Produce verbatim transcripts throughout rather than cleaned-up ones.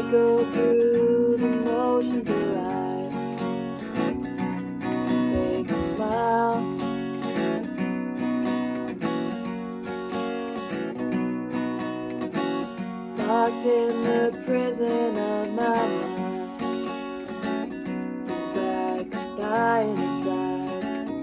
go through the motions of life, fake a smile, locked in the prison of my mind. Feels like I'm dying inside.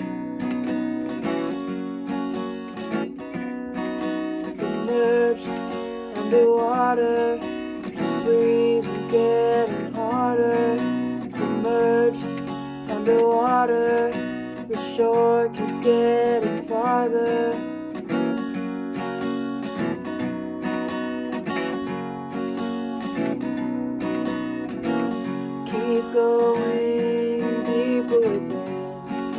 Submerged underwater, just breathing's getting harder. Submerged underwater, the shore keeps getting farther. Keep going deeper within,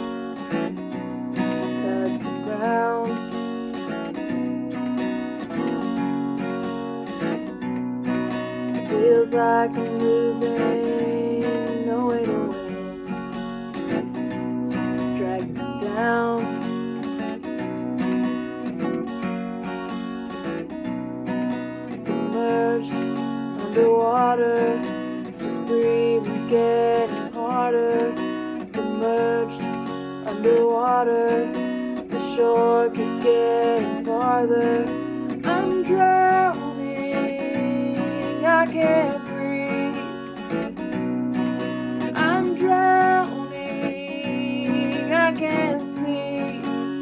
touch the ground. Feels like I'm losing, no way to win. It's dragging me down. Submerged underwater, just breathing's getting harder. Submerged underwater, the shore keeps getting farther. I'm drowning, I can't breathe. I'm drowning, I can't see.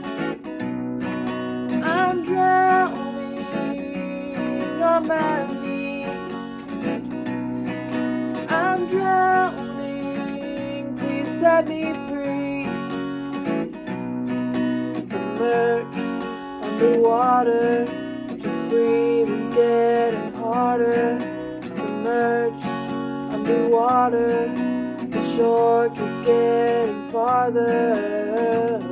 I'm drowning on my knees. I'm drowning, please set me free. Submerged underwater, just breathing's getting harder. Submerged underwater, the shore keeps getting farther.